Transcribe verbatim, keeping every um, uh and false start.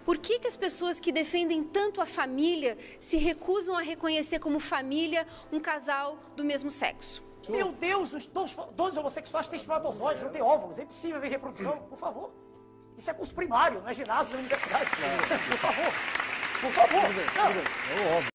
Por que que as pessoas que defendem tanto a família se recusam a reconhecer como família um casal do mesmo sexo? Meu Deus, os dois, dois homossexuais têm espermatozoides, não têm óvulos. É impossível ver reprodução, por favor. Isso é curso primário, não é ginásio, não é universidade. Por favor. Por favor. Não.